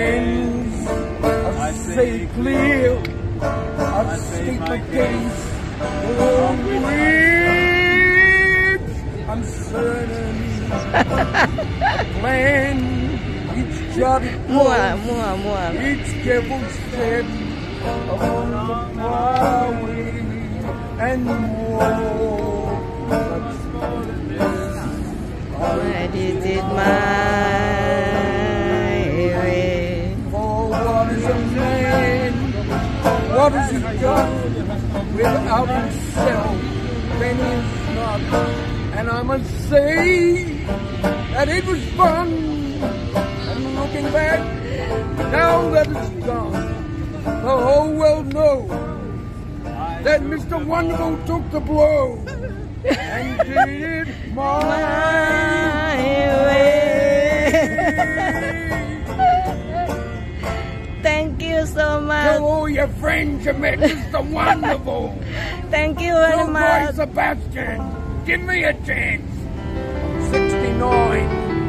cleanse, I say clear, I state my case, with uncertainty, a plan, each jotted word, each careful step, upon the highway, and more. But is it my way? For what is a man? What has he done without himself? Then he's not. And I must say that it was fun. And looking back, now that it's gone, the whole world knows that Mr. Wonderful took the blow and did it my way. Thank you so much. To all your friends you met, Mr. Wonderful. Thank you very much. Sebastian, give me a chance. 69.